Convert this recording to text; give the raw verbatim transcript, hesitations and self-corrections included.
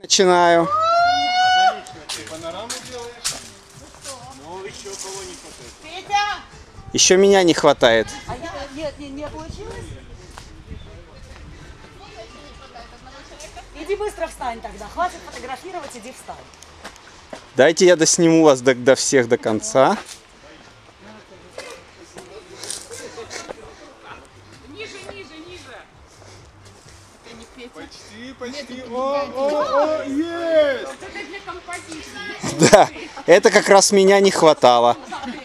Начинаю. Еще меня не хватает. А я, нет, не, не получилось? Иди быстро встань тогда. Хватит фотографировать, иди встань. Дайте я досниму вас до, до всех до конца. Ниже, ниже, ниже. Почти, почти. О, о, о, есть! Это для композиции. Да, это как раз меня не хватало.